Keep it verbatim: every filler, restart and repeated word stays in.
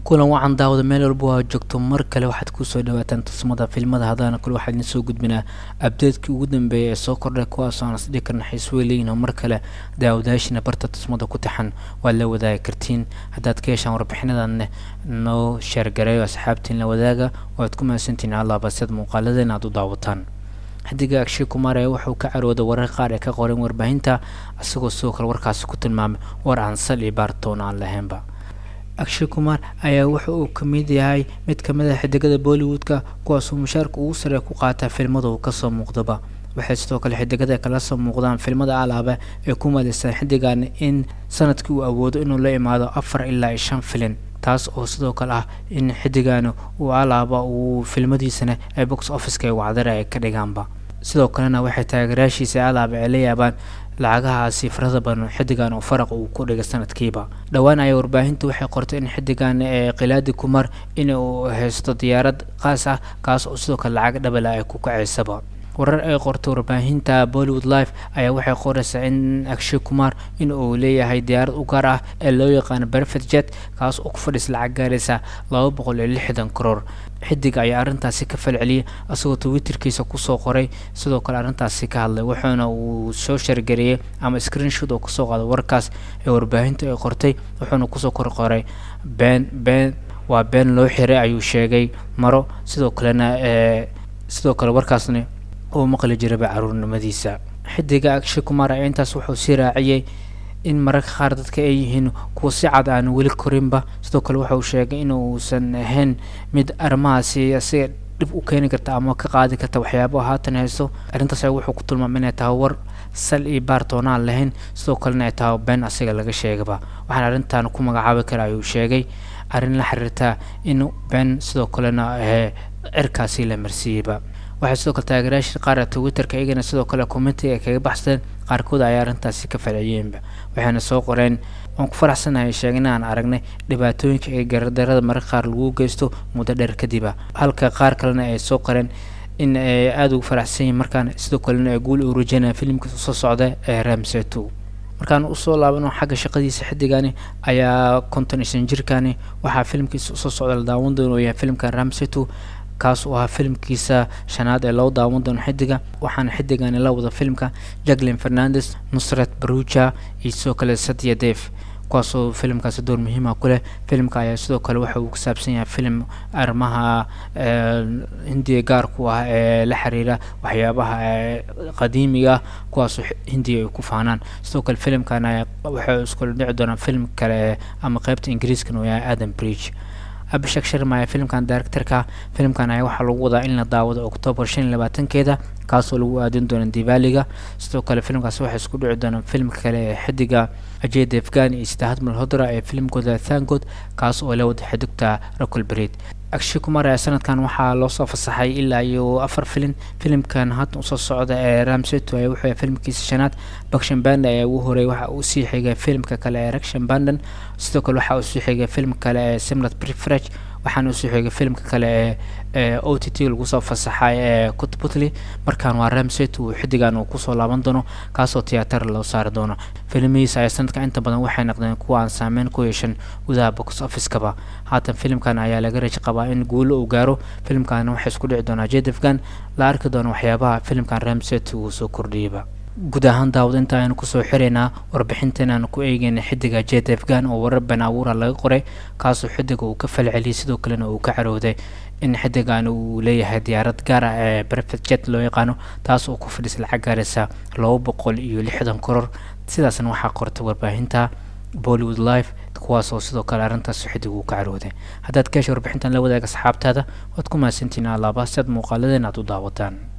kulan wacan daawada meel walba waa joogto mar kale waxaad ku soo dhawaataan tusmada filmada hadana kale waxaan idin soo gudbinaa update-kii ugu dambeeyay ee soo kordhay kuwaas oo aan isdhihi karno xiiso weyn oo mar kale daawadaashina barta tusmada ku taxan waa la wadaagi kartiin haddaad ka heshaan warbixinadan noo share gareeyo asxaabtiin la wadaaga waad ku mahadsantihiin allah basad muuqaaladeena aad u daawataan xidiga Akshay Kumar ee wuxuu ka carooday warar qaar ee ka qoran warbaahinta asagoo soo kale warkaasi ku tilmaamay war aan sal iyo baartoon aan lahaynba Akshay Kumar ayaa wuxuu ka mid yahay mid ka mid ah xidigada Bollywood-ka kuwaas oo mushaarka ugu sare ku qaata filmada uu ka soo muuqdaba waxay sidoo kale xidigada kala soo muuqdaan filmada alaaba ee ku madaysan xidigan in sanadkii uu awoodo inuu la imaado afar ilaa shan filim taas oo sidoo kale ah in xidigan uu alaaba uu filmadiisana ay box office-ka ay wacdar ay ka dhigaanba sidoo kalena waxay taageerayaashiisa alaaba ay la yaabaan lacagahaasi farada badan xidigan oo faraq uu ku dhigay sanadkiiba dhawaan ay warbaahintu waxay qortay in xidigan ee Qilaadi Kumar inuu haysto diyaarad qaas ah kaas oo sidoo kale lacag dhabal ah ay ku kaceysaba warar ay qortay warbaahinta Bollywood Live ayaa waxay qoraysaa in Akshay Kumar inuu leeyahay diyaarad u gaar ah ee loo yaqaan Private Jet kaas oo ku fadhis lacag gaaraysa laba boqol iyo lixdan karoor xidig ayaa arintaasi ka falceliyay asagoo Twitter-kiisa ku soo qoray sidoo kale arintaasi ka hadlay wuxuuna uu soo shargareeyay ama screenshot oo ku soo qaaday warkaas ee warbaahinta ay qortay wuxuuna ku soo qoray ben ben waa ben loo xiray ayuu sheegay maro sidoo kalena ee sidoo kale warkaasna oo maqli jiray caruurnimadiisa xidiga Akshay Kumar ee intaas wuxuu si raaciyay in mararka qaar dadka ay yihiin kuwa si cad aan weli korinba sidoo kale wuxuu sheegay inuu san ahayn mid armaasi asiga dib u keeni karta ama ka qaadi karta waxyaabo haatan haysto arintaas wuxuu ku tilmaamay inay tahay war sal iyo baartoona lahayn sidoo kalena ay tahay been asiga laga sheegaba waxaan arintan ku magacaabi karaa ayuu sheegay arin la xiriirta in been sidoo kalena ee cirkaasi la marsiiba waxay sidoo kale taageerayaasha qaar Twitter-ka iyagana sidoo kale comment-iga kaga baxsan qaarkood ay arintaasi ka falceliyeen waxaana soo qoreen aan ku faraxsanahay sheegna aan aragnay dhibaatooyinka ee gardarada mararka qaar lagu geysto muddo dheer kadib halka qaar kalena ay soo qoreen in ay aad ugu faraxsan yihiin markaan sidoo kalena ay guul u rajeynayaan filimka soo socda ee Ramsey two markaan u soo laabano xagga shaqadiisa xidigani ayaa konton iyo shan jirkani waxa filimkiisa soo socda la daawan doono yahay filimka Ramsey two kaas oo ah filimkiisa shanaad ee loo daawan doono xidiga waxaana xidigani la wada filimka Jacqueline Fernandez Nusrat Bharucha iyo sidoo kale Satya Dev kuwaas oo filimkaasi door muhiim ah ku leh filimka ayaa sidoo kale waxa uu ku saabsan yahay filim arrimaha Hindiya gaar ku ah ee la xiriira waxyaabaha qadiimiga kuwaas oo Hindiya ay ku faanaan sidoo kale filimkan ayaa waxa uu isku dhici doonaa filim kale ama qaybta Ingiriiska oo yahay Adam Bridge Abhishek Sharma ee filimkan director-ka filimkan ayaa waxa lagu wadaa in la daawado October shan iyo labaatan-keeda kaas oo lagu aadin doono Diwaliga sidoo kale filimkaas waxa isku dhici doona film kale ee xidiga Ajay Devgan iyo Siddharth Malhotra ee filimkooda Thank God kaas oo la wada xidigta Rakul Preet Akshay Kumar ee sanadkan waxa loo soo fasaxay ilaa iyo afar filim filimkan hadda soo socda ee Ramsey two ee wuxuu filimkiisa shanaad Bakshan Banda ee uu horay waxa uu sii xigay filimka kale ee Rakshan Bandan sidoo kale waxa uu sii xigay film kale ee Simrat Prefresh waxaan uu sii xigay filimka kale ee O T T lagu soo fasaxay ee Kutputli markaan waa Ramsey two xidigan uu ku soo laaban doono kaas oo tiyaatar loo saar doono filmihiisa ay sanadka inta badan waxay noqdeen kuwa aan saameyn ku yeeshan gudaha box office-kaba haatan filimkan ayaa laga rajo qabaa in guul uu gaaro filimkan waxa isku dhici doona Ajay Devgan la arki doono waxyaabaha filimkan Ramsey two uu soo kordhiyay guud ahaan daawad inta aynu ku soo xireynaa warbixintan aan ku eegayna xidiga Ajay Devgan oo warar been abuur laga qoray kaas oo xidiga uu ka falceliyay sidoo kalena uu ka carooday in xidigan uu leeyahay diyaarad gaar ah ee Private Jet loo yaqaano taas oo ku fadhis lacag gaaraysa laba boqol iyo lixdan karoor sidaasna waxa qortay warbaahinta Bollywood Live kuwaas oo sidoo kale arintaas xidiga uu ka carooday haddaad ka hesho warbixintan la wadaaga asxaabtaada waad ku mahadsantihiin alaaba sad muuqaaladeena aad u daawataan